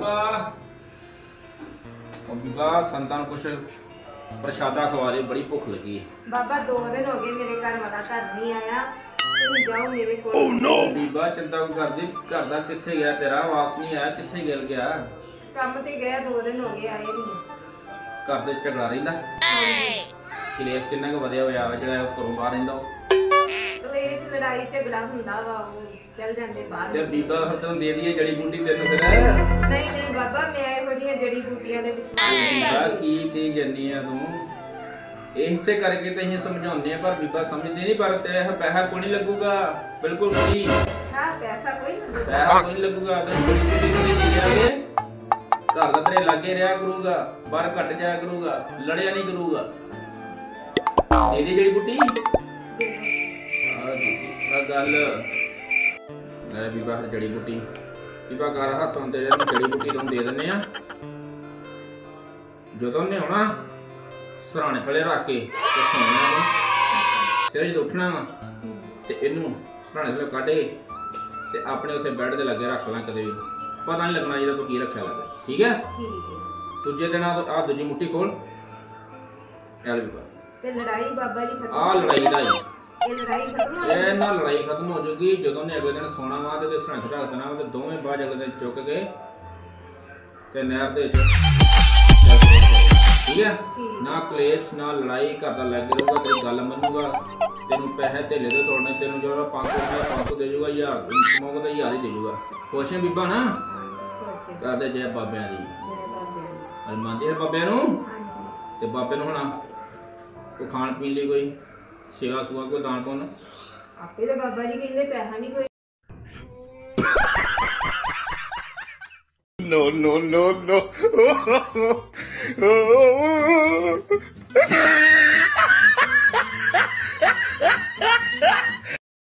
बीबा संतान कुछ प्रशादा खवा दे, बड़ी भुख लगी है। बाबा 2 दिन हो गए मेरे घर वाला घर नहीं आया, तुम जाओ मेरे को। ओह नो बीबा चिंता क्यों कर दी, घर दा किथे गया तेरा, वापस नहीं आया, किथे गिल गया? काम ते गया 2 दिन हो गए आए नहीं। घर दे झगड़ा रहिंदा कलेश किन्ना क वधिया होया जेड़ा घरों बाहर रहिंदा कलेश लड़ाई झगड़ा हुंदा वा, वो चल जांदे बाहर। ते बीबा फिर तैनूं दे दईए जड़ी बूटी तैनूं फिर? नहीं नहीं बाबा मैं ਇਹੋ ਜਿਹੀਆਂ जड़ी बूटियां दे विश्वास नहीं बीबा करदी। की कही जानी है तू? इसे करके तो असीं समझाउने आ, पर बीबा समझदी नहीं। पर ते पैसा कोई नहीं लगूगा, बिल्कुल फ्री। अच्छा पैसा कोई नहीं लगूगा? पैसा कोई नहीं लगूगा, तो बड़ी बूटी करी दे जागे, घर दा तेरे लागे रहा करूगा, बाहर घट जाया करूगा, लड़िया नहीं करूगा। दे दे जड़ी बूटी गल ले बीबा जड़ी बूटी। बीबा घर हथ आते जड़ी बूटी तुम दे देने जो ने आना सराने थले रख के सोना सिर जो उठना वा तो इनू सराने थले कढ़ के अपने उसे बैड के लगे रख ला, कदे भी पता नहीं लगना जो तू की रखा लगे। ठीक है दूजे दिन आ दूजी मुट्ठी खोल लड़ाई बाबा जी खत्म। आ लड़ाई लाई लड़ाई खत्म हो जाएगी, ना लड़ाई खत्म हो जाएगी जो ने अगले दिन सोना वा तो सराने रख देना तो दोवें बाद अगले दिन चुक के नहर दे। ठीक है ना कलेश ना लड़ाई, घर का लग रहूगा, तेरी गल मनूगा, तेन पैसे धेले दे तोड़ने, तेन जो 500 दे जूगा, 1000 मौके तो 1000 ही दे जूगा। खुश है बीबा ना? कर दे जय बाबिया दी, अज मानती है बाबिया नूं ते बाबे नूं हुण कोई खाण पीण लई कोई सेवा सुवा कोई दान पुन आपे तो बाबा जी कहंदे पैसा नहीं कोई। No, no, no, no.